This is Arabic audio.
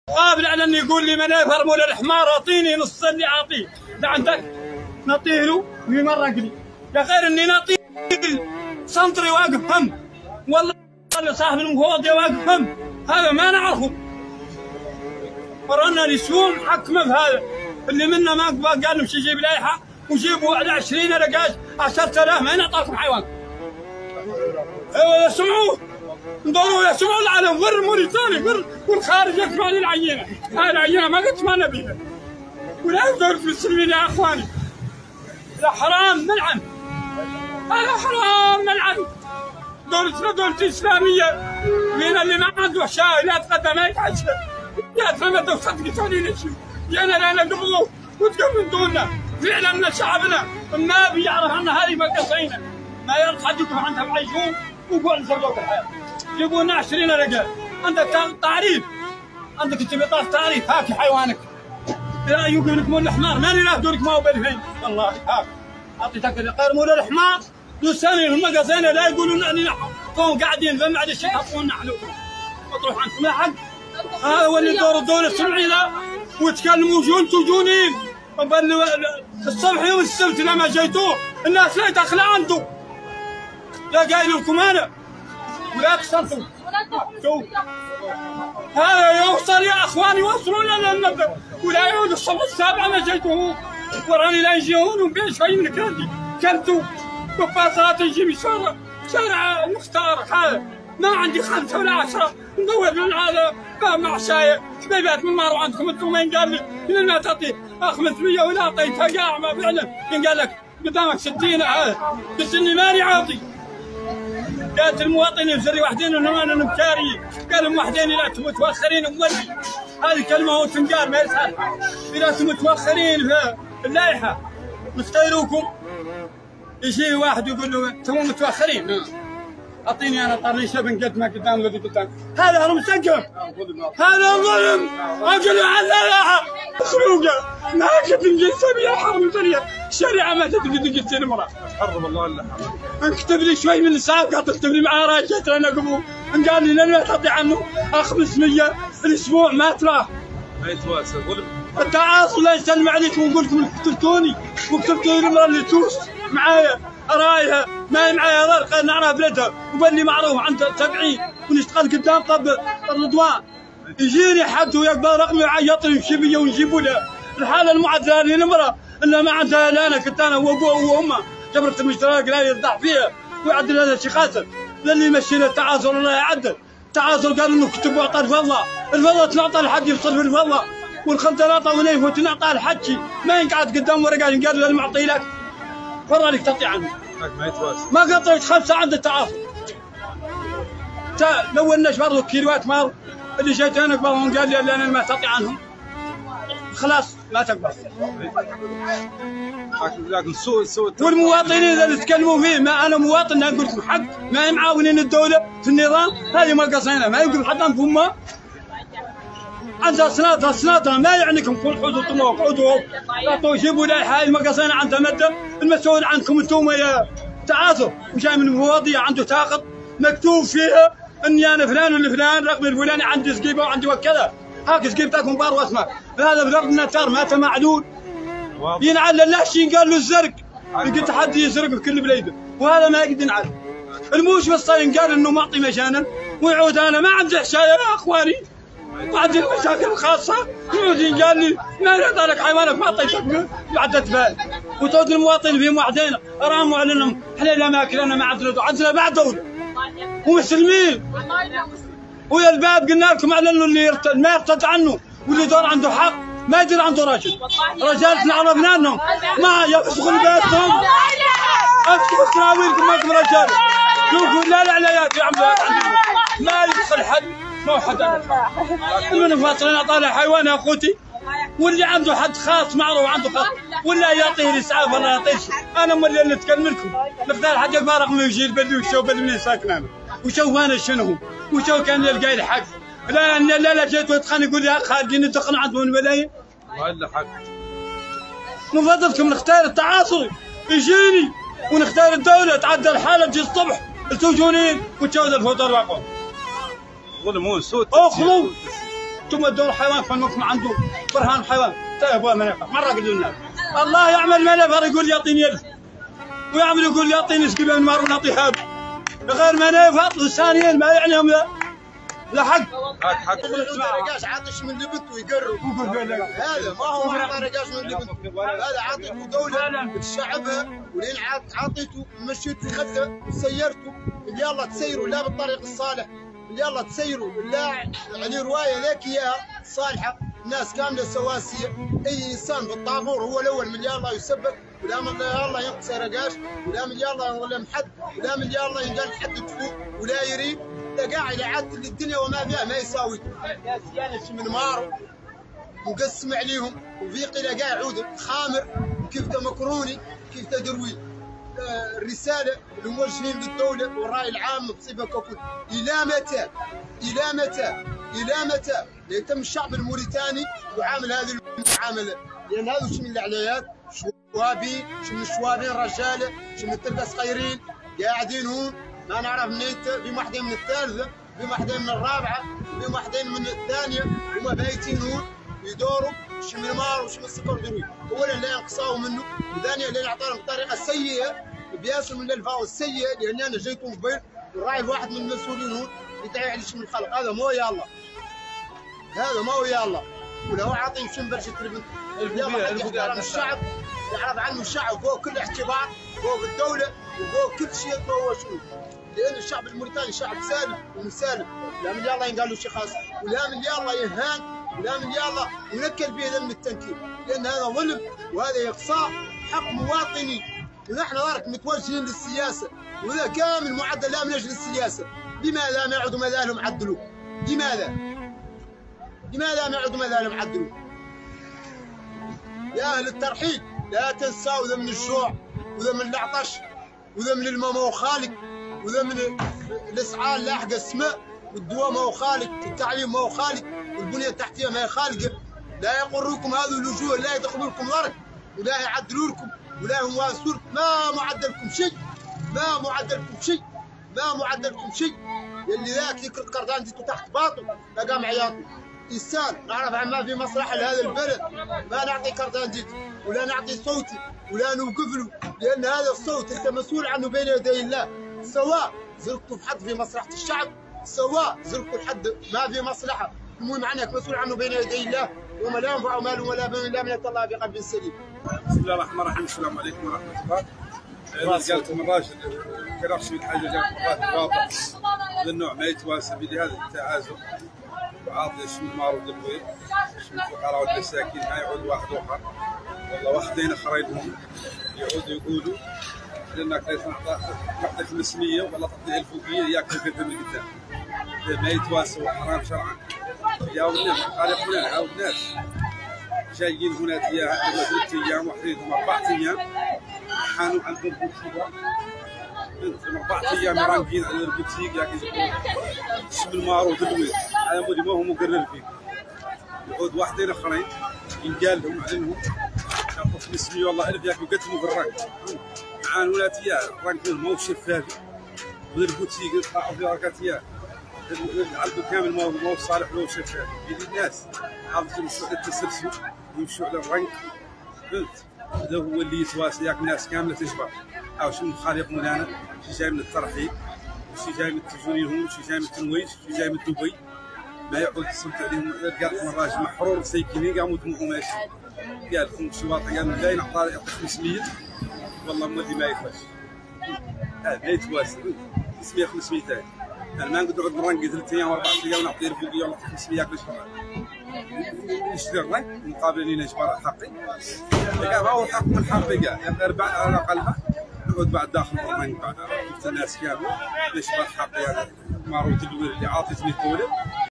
قابل على انه يقول لي من يفرموا للحمار اعطيني نص اللي اعطيه، ده عندك نعطيه له ويمرق لي، يا غير اني نعطيه سنتري واقف هم، والله صاحب المفوضيه واقف هم، هذا ما نعرفه. ورانا الاسبوع محكمه بهذا، اللي منا ما قال مش يجيب لائحه وجيبوا على 20 رقاش 10,000 ما ينعطاكم حيوان. ايوه سمعوه انظروا يسمعوا العالم غير موريتاني غير والخارج يسمع للعينه، هاي العينه ما قد سمعنا بيها. ولا يزور في المسلمين يا اخواني. هذا حرام ملعن. هذا حرام ملعن. دولتنا دولة اسلاميه، مين اللي ما عنده شاي لا تقدم ما يتعشى. يا تفهمت وصدق تسوي شيء. جينا لا نقبضوا وتقوم دونا. فعلا ان شعبنا ما بيعرف ان هذه مقاصينا. ما يرد حدكم عندها بعيشون وقول زوجوك الحياه. يبون 20 رجال، عندك تعريف، عندك انت بطاقه تعريف، هاك حيوانك. لا يقول لك مول الحمار، ماني ناخذ لك ما هو بالفين، والله هاك. اعطيتك غير مول الحمار، دوساني هم قصينا لا يقولون اننا قوم قاعدين فما عاد شيء يحطون نحن. اطرح عنكم لا حق. هذا هو اللي دور الدوله السمعي ذا، وتكلموا انتم جونين. الصبح يوم السبت لما جيتوه، الناس لا تخلع عنده. لا قايل لكم انا. ولا تخلطوا هذا يوصل يا اخواني، وصلوا لنا المبدا ولا يعود الصبح السابعه ما جيتوا وراني لا يجيون وبين شوي من كردي كلتوا وباصات يجي من شارع مختار. هذا ما عندي 5 ولا 10 ندور من هذا مع شاي شبيبات من مارو عندكم انتم. ما قال لي من ما تعطي 500 ولا اعطيتها كاع ما فعلا قال لك قدامك 60 هذا بس اني ماني عاطي. قالت المواطنين في وحدين انهم انا نبكاري، قالوا وحدين لا متوخرين مولي. هذه كلمه هو تنقال ما يسال. اذا انتم متوخرين في اللائحه نختاروكم، يجي واحد يقول له انتم متوخرين اعطيني انا طريشه بنقدمها قدام الذي قدام. هذا مسقم، هذا ظلم. اقول على اللائحه مسروقه ما كنت نجلسها بها حرم البريه، الشريعه ما تدري تجلس المراه. حرم الله الا حرم. اكتب لي شوي من السابقه، تكتب لي معاه راجعت انا قبل قال لي لن تعطي عنه 500 الاسبوع ما تراه. ما يتواسى ظلم. التعاطف لا يسلم عليكم ونقول لكم قتلتوني وكتبتوا لي المراه اللي توس معايا ارايها ما هي معايا غير نعرف بلدها وبلي معروف عندها 70 ونشتغل قدام طب الرضوان. يجيني حد ويقبل رقمي ويعيط لي وشبيه ونجيبوا له الحاله المعدله للمراه انها ما عندها لا انا كنت انا وابوها وامها جبرة المشترك لا يرتاح فيها ويعدل هذا الشيء خاسر. للي يمشي له التعاصر الله يعدل. التعاصر قالوا انه كتبوا اعطى الفضه، الفضه تنعطى لحد يفصل في الفضه والخمسه نعطى ونيف وتنعطى الحكي ما ينقعد قدام ورقه قال له المعطي لك فرا لك تعطي عنه. ما يتواسى. ما قطعت 5 عند التعاصر. لو انش برضه كيلوات مار اللي جيت انا قبلهم قال لي انا ما تعطي عنهم خلاص ما تقبل. لكن سوء والمواطنين اللي تكلموا فيه ما انا مواطن اقول لكم حق ما معاونين الدوله في النظام هذه ما قصينا ما يقول حتى انتم عندها سناتها ما يعنيكم كل حدود طموح حدود لا جيبوا لائحه ما قصينا عندها ماده المسؤول عنكم انتم يا تعاطوا وجاي من مفوضيه عنده تاخذ مكتوب فيها اني انا فلان ولا فلان رقم الفلاني عندي سقيبه وعندي وكذا هاك سقيبتكم بار واسمك هذا بضرب النتار مات معلول ينعل اللاشين قال له الزرق لقيت حد يسرق في كل بليده وهذا ما يقدر ينعل. الموش بالصين قال انه معطي مجانا ويعود انا ما عندي حشايه يا اخواني وعندي المشاكل الخاصه يعود قال لي ما يرضى لك حيوانك ما اعطيتك بعد بال وتعود المواطنين فيهم وحدين راموا علينا احنا الاماكن انا ما عندنا بعد دوله ومسلمين ويا الباب قلنا لكم اعلنوا اللي ما يرتد عنه واللي دور عنده حق ما يدير عنده راجل. رجالتنا عرفنا انهم ما يفسخوا بيتهم افسخوا سراويلكم ماكم رجال. شوفوا لا الاعلانات يا عم ما يدخل حد ما حد من فاطرين طالع حيوان يا اخوتي واللي عنده حد خاص معروف عنده خاص ولا يعطيه الاسعاف ولا يعطيه انا امال اللي نتكلم لكم نختار حد يقبل رقمي ويجي البلدي وشوف بلدي منين ساكن انا وشوف انا شنو وشوف كان يلقى لي حق. لا جيت واتخان يقول لي خارجين الدخن عندهم الملايين ولا حق. من فضلكم نختار التعاصري يجيني ونختار الدوله تعدل الحاله تجي الصبح توجونين وتشوز الفطر باقون. ظلمون سوء اخلوا ثم دور حيوان فنكم عنده برهان حيوان طيب ما مره قلنا الله يعمل ما نفر يقول يعطيني يد ويعمل يقول يعطيني سكيبه من مار ونعطي هذا غير ما نفر لسانيين ما يعنيهم لا حق حق رقاش عاطش من لبنت ويقرب هذا ما هو رقاش من لبنت هذا عاطيته دولة شعبها ولين عاطيته مشيته خذه وسيرته اللي يلا تسيروا لا بالطريق الصالح اللي يلا تسيروا لا يعني رواية لك اياها صالحة الناس كاملة سواسية اي انسان بالطابور هو الاول من يلا يسبب ولا من يلا ينقص رقاش ولا من يلا يظلم حد ولا من يلا ينقل حد تفوق ولا يريد قاعد يعدل الدنيا وما فيها ما يساوي ناس من مارو مقسم عليهم وفي قيل قاعد يعود خامر كيف مكروني كيف تدروي الرساله للموجهين للدوله والراي العام بصفه ككل الى متى الى متى الى متى يتم الشعب الموريتاني يعامل هذه المعامله لان هذا شو من الاعلانات شوابين شو من الشوابين رجاله شو من التلقى صغيرين قاعدين هون ما نعرف منين في واحدين من الثالثه في واحدين من الرابعه في واحدين من الثانيه هما بايتين هون يدوروا شو من مار وشو من سكر دروي اولا لا ينقصوا منه وثانيا لا يعطيهم بطريقه سيئه بياسوا من الفاو السيئه لان انا جيتهم قبل وراي واحد من المسؤولين هون يدعي على شو من الخلق هذا مو يلا هذا ما هو يلا ولا هو عاطي شو برشة تربن يحترم الشعب يعرض عنه الشعب فوق كل اعتبار فوق الدوله وفوق كل شيء هو شنو لان الشعب الموريتاني شعب سالم ومسالم لا من يلا ينقال له شيء خاص ولا من يلا يهان ولا من يلا ينكل به ذم التنكيل لان هذا ظلم وهذا اقصاء حق مواطني ونحن راك متوجهين للسياسه وهذا كامل معدل لا من اجل السياسه لماذا ما يعودوا ماذا عدلوا لماذا ما يعودوا ماذا عدلوا يا اهل الترحيل لا تنسوا ذا من الجوع وذا من العطش وذا من الماء ما هو خالق وذا من الاسعار لاحقه السماء والدواء ما هو خالق التعليم ما هو خالق والبنيه التحتيه ما هي خالقه لا يقركم هذه اللجوء لا يدخلوا لكم الارض ولا يعدلوا لكم ولا هم واسور ما معدلكم شيء ما معدلكم شيء ما معدلكم شيء اللي ذاك يكرت قردان ديتو تحت باطل لقام عياطي انسان نعرف عن ما في مصلحه لهذا البلد ما نعطي كردان ديتو ولا نعطي صوتي ولا نوقف له لان هذا الصوت انت مسؤول عنه بين يدي الله سواء زرقتوا في حد في مصلحه الشعب سواء زرقتوا لحد ما في مصلحه المهم عنك مسؤول عنه بين يدي الله وما لا ينفع مال ولا بنون الا من اتى الله بقلب سليم. بسم الله الرحمن الرحيم السلام عليكم ورحمه الله. قالت من راشد كرهش من حاجه جات مرات واضح للنوع ما يتواسى بهذا التعازم وعاطي شو مار ودبوي شو الفقراء والمساكين ما يعود واحد اخر والله واحدين اخرينهم يعودوا يقولوا لانك تعطي 500 ولا تعطي الفوقيه ياكل في الدم قدام ما يتواسى وحرام شرعا يا ولد خالقنا نعاود ناس جايين هنا 3 ايام وحديهم 4 ايام حانوا على البوتيك 4 ايام رانقين على البوتيك ياكل اسم المارو دلوي هذا مودي ما هو مقرر فيه يعود واحدين اخرين ينقال لهم عليهم يعطوا 500 والله 1000 ياكلوا قتلوا في الرانك معانا ولاتيا الرانك ما هو شفاف والبوتيك يطلعوا في ركاتيا العلبه كامل ما هو صالح ولا شفاف يدي الناس عرفتوا يمشوا على التسلسل ويمشوا على الرنك فهمت هذا هو اللي يتواسى ياك ناس كامله تجبر او شنو خالق مولانا شي جاي من الترحيب وشي جاي من التجونين هون وشي جاي من التنويج وشي جاي من دبي ما يعود يصمت عليهم قال لكم الراجل محرور سيكينين قاموا يدمعوا ماشي قال لكم شي واطي قال جاي نعطي 500 والله مودي ما يفاش هذا ما يتواسى 500 انا ما نقدر نقعد نرنقي 3 ايام 4 ايام ونعطي الفوقيه ولا 500 ياكل نشتري الرنق مقابل لنا اجبار حقي كاع ما هو حق من حقي كاع بعد على الاقل نقعد بعد داخل الرنق بعد الناس كامل اجبار حقي هذا معروف الدوير اللي عاطيتني الدوله